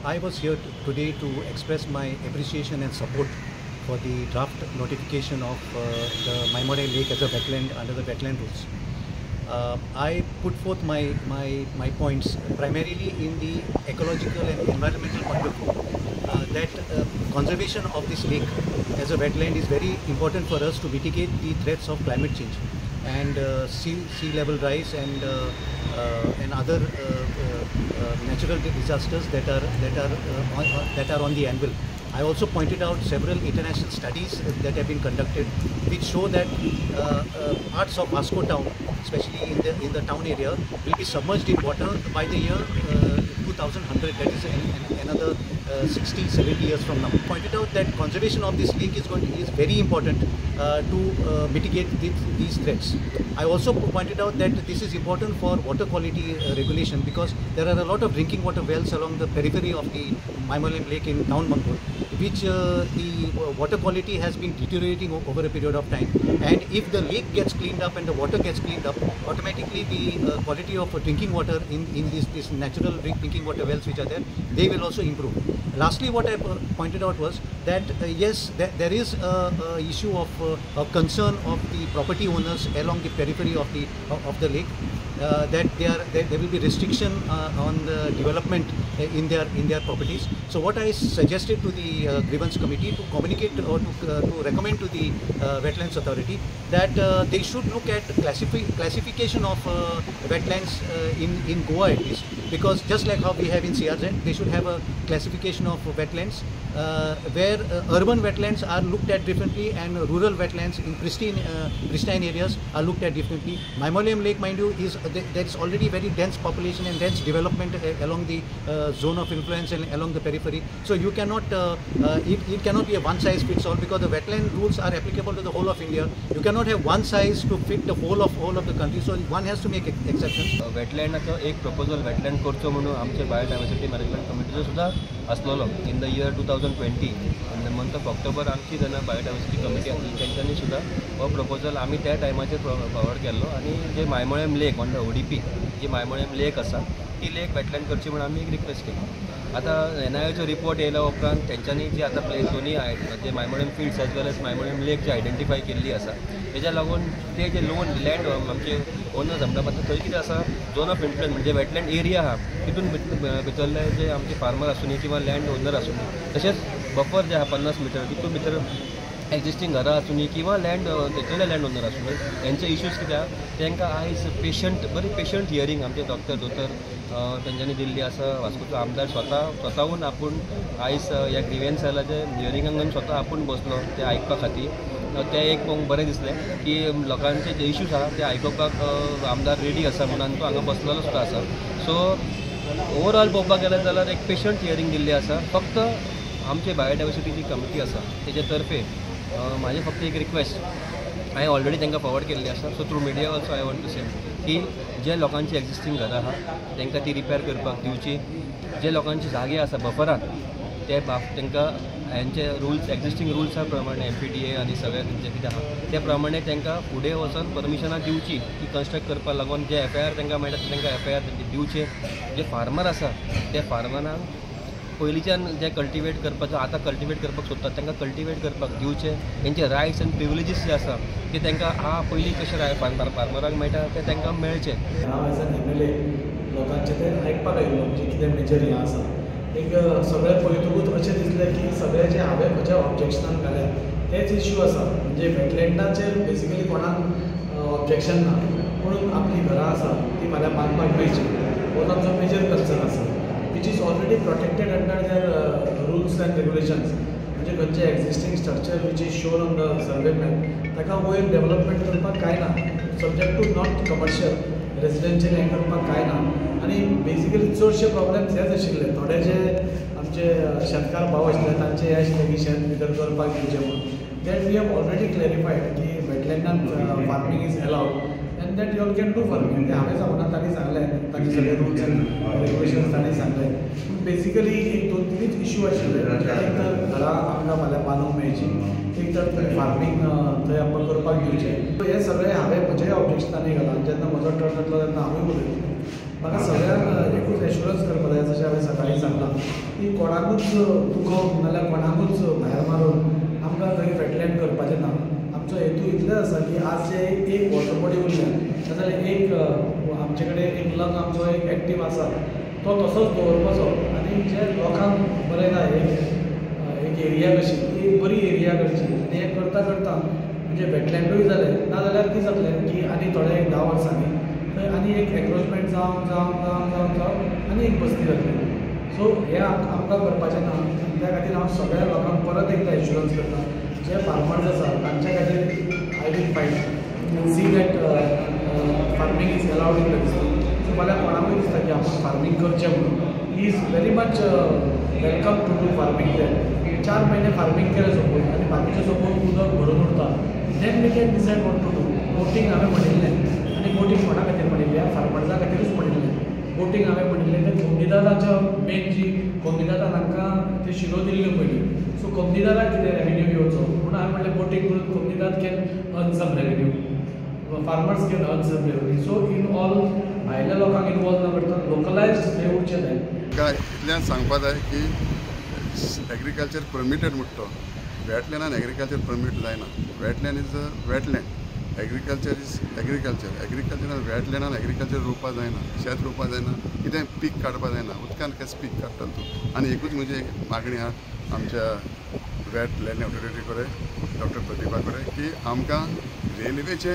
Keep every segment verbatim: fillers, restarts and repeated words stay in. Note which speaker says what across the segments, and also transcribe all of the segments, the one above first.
Speaker 1: I was here t- today to express my appreciation and support for the draft notification of uh, the Maimone Lake as a wetland under the wetland rules. Uh, I put forth my, my, my points primarily in the ecological and environmental point of view. Uh, that uh, conservation of this lake as a wetland is very important for us to mitigate the threats of climate change and uh, sea, sea level rise and uh, uh, and other uh, uh, uh, natural disasters that are that are uh, on, uh, that are on the anvil. I also pointed out several international studies that have been conducted, which show that uh, uh, parts of Vasco town, especially in the in the town area, will be submerged in water by the year uh, two thousand one hundred. That is an, an, another uh, sixty, seventy years from now. Pointed out that conservation of this lake is going to, is very important uh, to uh, mitigate these, these threats. I also pointed out that this is important for water quality uh, regulation, because there are a lot of drinking water wells along the periphery of the Maimone Lake in town Mangur, which uh, the water quality has been deteriorating over a period of time. And if the lake gets cleaned up and the water gets cleaned up, automatically the uh, quality of drinking water in, in this, this natural drinking water wells which are there, they will also improve. Lastly, what I pointed out was that uh, yes, there, there is a, a issue of uh, a concern of the property owners along the periphery of the of the lake, uh, that they are there, there will be restriction uh, on the development in their in their properties. So what I suggested to the uh, grievance committee to communicate or to, uh, to recommend to the uh, wetlands authority that uh, they should look at classifi classification of uh, wetlands uh, in in Goa at least, because just like how we have in C R Z, they should have a classification of wetlands uh, where uh, urban wetlands are looked at differently and rural wetlands in pristine uh, pristine areas are looked at differently. Maimone Lake, mind you, is uh, there is already very dense population and dense development uh, along the uh, zone of influence and along the periphery. So you cannot uh, uh, it, it cannot be a one size fits all, because the wetland rules are applicable to the whole of India. You cannot have one size to fit the whole of whole of the country. So one has to make exceptions.
Speaker 2: वेटलँडाचो एक proposal wetland करचो म्हणून आमचे biodiversity management कमिटीचो सुद्धा असलेलो in the year two thousand twenty in the month of October आमची जेन्ना biodiversity committee आसली तेंच्यांनी सुद्धा हो प्रपोजल आमी त्या टायमाचेर फॉरवर्ड केल्लो आनी जे Maimollem lake on the ODP जी मायमोळेम लेक आसा ती लेक वेटलँड करची म्हणून आमी एक रिक्वेस्ट केली. आता एनआयओचो रिपोर्ट येयल्या उपरांत तेंच्यांनी जी आता प्लेस दोनी जे Maimollem fields as well as Maimollem lake जी आयडेंटिफाय केल्ली आसा तेज्या लागून ते जे लोन लँड आमचे ओनर्स म्हणटा मात्र थंय कितें आसा झोन ऑफ इन्फ्लुएन्स म्हणजे वेटलँड एरिया आहा तितून भितरले जे आमचे फार्मर आसूं किंवा लँड ओनर आसूं तशेंच बफर जे आहा पन्नास मिटर तितून भितर एक्जिस्टिंग घरां आसूं किंवा लँड तेचेले लँड ओनर आसूं तेंचे इश्यूज कित्याक तांकां आयज पेशंट बरी पेशंट हियरींग आमचे डॉक्टर दोतोर तेंच्यांनी दिल्ली आसा. वास्कोचो आमदार स्वता स्वताहून आपूण आयज ह्या ग्रिव्हन्स सेलाचे हियरिंगांक स्वता आपूण बसलो ते आयकपा खातीर. ते एक पळोवंक बरें दिसलें की लोकांचे जे इश्यूज आहा ते आयकुपाक आमदार रेडी आसा म्हणून आनी तो हांगा बसलेलो सुद्दां आसा. सो ओवरऑल पळोवपाक गेल्यार जाल्यार एक पेशंट हियरींग दिल्ली आसा. फक्त आमचे बायोडायवर्सिटी जी कमिटी आसा तेजे तर्फे म्हाजी फक्त एक रिक्वेस्ट हांवें ऑलरेडी तांकां फॉरवर्ड केल्ली आसा. So through media also I want to say की जे लोकांची एक्जिस्टींग घरां आहा तांकां ती रिपेर करपाक दिवची. जे लोकांचे जागे आसा बफरान ते बाप तांकां हांचे रुल्स एक्जिस्टींग रुल्सा प्रमाणे एम पी डी ए आनी सगळ्या जे कितें आहा त्या प्रमाणे तांकां फुडें वचून परमिशनां दिवची की कन्स्ट्रक्ट करपाक लागून जे एफ आय आर तांकां मेळटा तांकां एफ आय आर दिवचे. जे फार्मर आसा त्या फार्मरांक पयलींच्यान जे कल्टिवेट करपाचो आतां कल्टिवेट करपाक सोदतात तांकां कल्टिवेट करपाक दिवचे. तेंचे रायट्स आनी प्रिविलेजीस जे आसा ते तांकां आ पयलीं कशे राय फार्मरांक मेळटा ते तांकां मेळचे.
Speaker 3: हांव as an M L A लोकांचे ते आयकपाक आयिल्लो म्हणजे कितें मेजर हें आसा. एक सगळें पळयतकूच अशें दिसलें की सगळे जे हांवें म्हज्या ऑब्जेक्शनान घाल्यात तेच इश्यू आसा. म्हणजे वेटलँडाचेर बेसिकली कोणाक ऑब्जेक्शन ना, पूण आपली घरां आसा ती फाल्यां बांदपाक मेळची हो तांचो मेजर कन्सर्न आसा, which is already protected under their uh, rules and regulations. म्हणजे खंयचे existing structure which is shown on the survey map ताका वयर डेव्हलपमेंट करपाक कांय ना, subject to not commercial residential हें करपाक कांय ना. आनी बेसिकली चडशे प्रॉब्लेम्स हेच आशिल्ले. थोडे जे आमचे शेतकार भाव आशिल्ले तांचे हे आशिल्ले की शेत भितर करपाक दिवचें म्हणून. That we have already clarified की वेटलँडान farming is allowed and that you all can do farming. ते हांवें सांगूना तांणी सांगलें तांचे सगळे रुल्स एंड रेग्युलेशन्स तांणी सांगले. बेसिकली एक दोन तीनच इश्यू आशिल्ले. म्हणजे एक तर घरां आमकां फाल्यां बांदूंक मेळची, एक तर फार्मींग थंय आमकां करपाक दिवचें. हे सगळे हांवें म्हज्याय ऑब्जेक्शनांनी घालां. जेन्ना म्हजो टर्न येतलो तेन्ना हांवूय उलयतलों. म्हाका सगळ्यांक एकूच एश्युरन्स करपा जाय जशें हांवें सकाळीं सांगलां की कोणाकूच दुखोवप नाल्यार कोणाकूच भायर मारून आमकां थंय वेटलँड करपाचें ना. आमचो हेतू इतलें आसा की आज जे एक वॉटर बॉडी उरल्या नाजाल्यार एक आमचे कडेन एक लंग आमचो एक एक्टीव आसा तो तसोच दवरपाचो आनी जे लोकांक बरें ना एक एरिया कशी एक बरी एरिया करची आनी हें करता करता म्हणजे वेटलँडूय जालें नाजाल्यार कितें जातलें की आनी थोडे एक धा वर्सांनी थंय आनी एक एन्क्रोचमेंट जावन जावन जावन जावन जावन आनी एक बस्ती जातली. सो हें आमकां करपाचें ना आनी त्या खातीर हांव सगळ्या लोकांक परत एकदां एश्युरन्स करता जे फार्मर्स आसा तांच्या खातीर I will fight see that farming is allowed in the district. So मला कोणाकूय दिसता की आपण फार्मींग करचें म्हणून he is very much welcome to do farming there. चार महिने फार्मींग केलें सपोज आनी बाकीचे सपोज उदक भरून उरता then we can decide what to do. Boating हांवें म्हणिल्लें आनी बोटींग कोणा खातीर म्हणिल्लें फार्मर्सां खातीरूच म्हणिल्लें. बोटींग हांवें म्हणिल्लें तें कोमनीदाराच्या मेन जी कोमनीदारान तांकां ते शिरो दिल्ल्यो पयलीं. सो कोमनीदाराक कितें रेवेन्यू येवचो म्हणून हांवें म्हणलें बोटींग करून कोमनीदार can earn some revenue farmers can earn some revenue. So in all भायल्या लोकांक इनवॉल्व न करता लोकलायज हे उरचें जाय.
Speaker 4: काय इतल्यान सांगपा जाय की एग्रीकल्चर परमिटेड म्हणटा तो वेटलँड आनी एग्रीकल्चर परमीट जायना. Wetland is a wetland agriculture is agriculture agriculture आनी वेटलँडान एग्रीकल्चर रोवपा जायना शेत रोवपा जायना कितें पीक काडपा जायना उदकान केस पीक काडटा तूं. आनी एकूच म्हजी मागणी आहा आमच्या वेटलँड ऑथॉरिटी कडेन डॉक्टर प्रतिभा कडेन की आमकां रेल्वेचे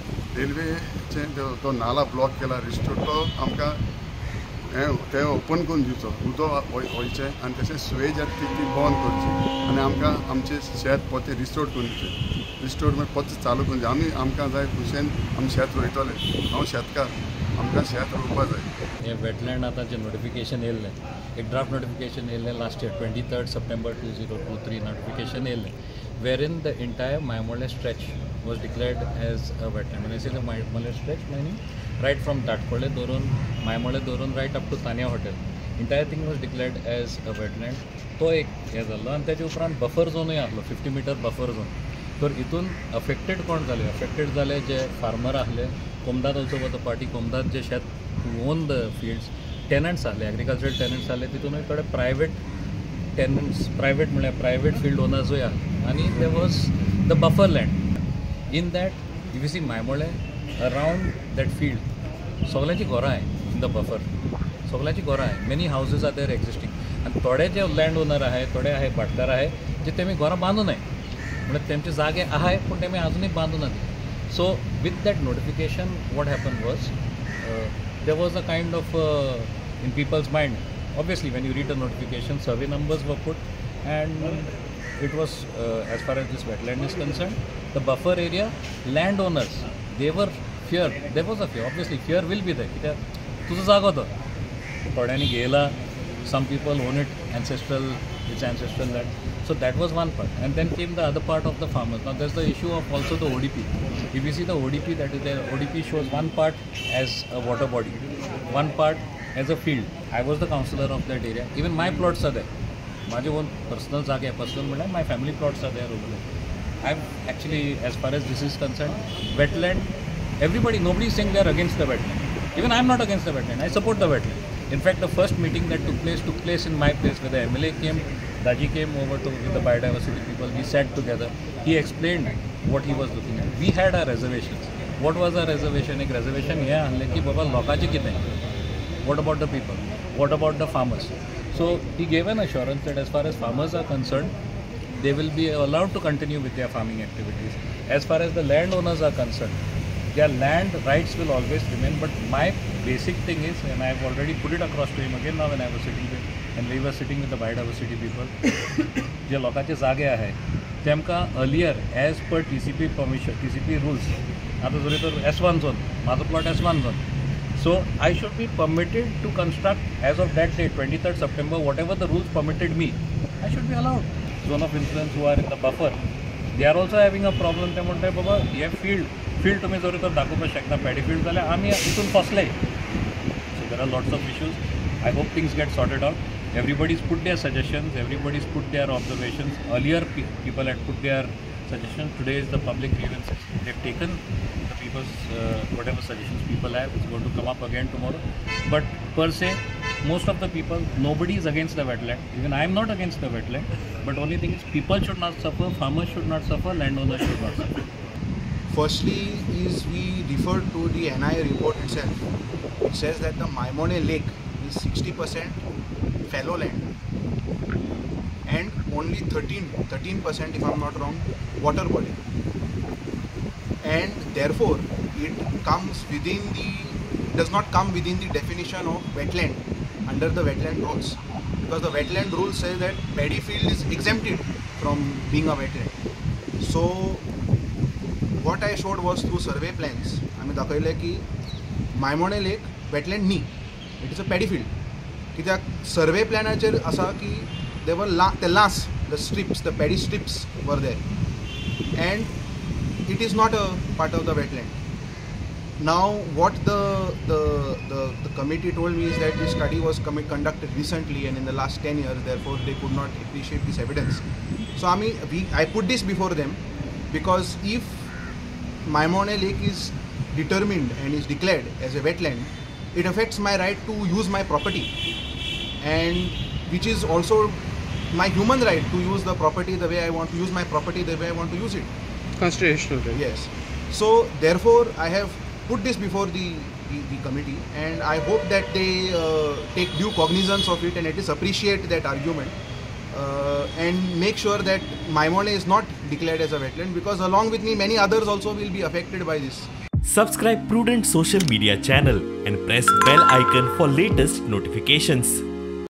Speaker 4: रेल्वेचे तो नाला ब्लॉक केला रिस्टोर तो आमकां हें तें ओपन करून दिवचो उदक वयचें आनी तशें सुवेज आसा ती ती बंद करची आनी आमकां आमचें शेत पोतें रिस्टोर करून दिवचें. रिस्टोर मागीर पोतें चालू करून आमी आमकां जाय खुशेन आमी शेत रोयतले. हांव शेतकार आमकां शेत रोवपा जाय.
Speaker 5: हें वेटलँड आतां जें नोटिफिकेशन येयल्लें एक ड्राफ्ट नोटिफिकेशन येयल्लें last year twenty third September two zero two three notification येयल्लें wherein the entire Maimole stretch was declared as a wetland. When I say the Maimole stretch, meaning right from Datkole Doron, Maimole Doron, right up to Tanya Hotel, entire thing was declared as a wetland. तो एक हे जाल्लो आनी तेच्या उपरांत buffer झोनूय आहलो fifty metre buffer zone. तर हितून affected कोण जाले अफेक्टेड जाले जे फार्मर आहले कोमदाद ऑल्सो वॉज अ पार्टी कोमदाद जे शेत ओन द फिल्ड्स टेनंट्स आहले एग्रीकल्चरल टेनंट्स आहले तितूनय थोडे प्रायवेट टेनंट्स प्रायवेट म्हळ्यार प्रायवेट फील्ड ओनर्सूय आहले आनी there was the buffer land in that you see Maimollem around that field सगळ्यांची घरां आहाय इन द बफर सगळ्यांची घरां आहाय many houses are there existing आनी थोडे जे लँड ओनर आहाय थोडे आहाय भाटकार आहाय जे तेमी घरां बांदून नाय म्हणजे तेमचे जागे आहाय पूण तेमी आजुनूय बांदून नात. So with that notification what happen was there was a kind of in people's mind obviously when you read the notification survey numbers were put and it was uh, as far as this wetland is concerned the buffer area landowners they were fear there was a fear obviously fear will be there कित्याक तुजो जागो तो थोड्यांनी घेयला some people own it ancestral it's ancestral land so that was one part and then came the other part of the farmers. Now there's the issue of also the O D P. If you see the O D P that is the O D P shows one part as a water body one part as a field. I was the councillor of that area. Even my plots are there. My own personal जागे आहे personal म्हणल्यार my family plots are there over there. I'm actually as far as this is concerned, wetland. Everybody, nobody is saying they are against the wetland. Even I'm not against the wetland. I support the wetland. In fact, the first meeting that took place took place in my place where the M L A came. Daji came over to with the biodiversity people. We sat together. He explained what he was looking at. We had our reservations. What was our reservation? एक reservation हे आणले की बाबा लोकांचे कितें. What about the people? What about the farmers? So he gave an assurance that as far as farmers are concerned, they will be allowed to continue with their farming activities. As far as the landowners are concerned, their land rights will always remain. But my basic thing is, and I have already put it across to him again now when I was sitting with, and we were sitting with the biodiversity people, जे लोकांचे जागे आहे तेमकां earlier as per T C P permission, T C P rules, आता जरी तर S one zone, माझो plot S one zone. So I should be permitted to construct as of that date, twenty-third September, whatever the rules permitted me, I should be allowed. Zone of influence who are in the buffer, they are also having a problem. They म्हणटाय Baba hey field, field तुम्ही जरी तर दाखोवपाक शकता paddy field जाल्यार आमी हितून फसले. So there are lots of issues. I hope things get sorted out. Everybody's put their suggestions, everybody's put their observations. Earlier pe people had put their suggestions. Today is the public grievances. They've taken the people's, uh, whatever suggestions people have, it's going to come up again tomorrow. But per se, most of the people, nobody is against the wetland. Even I am not against the wetland. But only thing is, people should not suffer, farmers should not suffer, landowners should not suffer.
Speaker 6: Firstly is we refer to the N I A report itself. It says that the Maimone Lake is sixty percent fallow land and only thirteen percent, if I am not wrong, water body. And therefore it comes within the, does not come within the definition of wetland under the wetland rules. Because the wetland rules say that paddy field is exempted from being a wetland. So what I showed was through survey plans. आम्ही दाखवले की मायमोणे lake wetland नी, it is a paddy field. कित्याक survey प्लॅनाचेर आसा की दे वर ला the last the strips, the paddy strips were there and it is not a part of the wetland. Now what the the the, the committee told me is that this study was conducted recently and in the last ten years, therefore they could not appreciate this evidence. So I mean, we, I put this before them because if Maimone Lake is determined and is declared as a wetland, it affects my right to use my property, and which is also my human right to use the property the way I want to use my property, the way I want to use it.
Speaker 7: Constitutional right.
Speaker 6: Yes. So therefore I have put this before the, the, the committee, and I hope that they uh, take due cognizance of it and at least appreciate that argument. Uh, and make sure that Maimone is not declared as a wetland, because along with me many others also will be affected by this.
Speaker 8: Subscribe Prudent social media channel and press bell icon for latest notifications.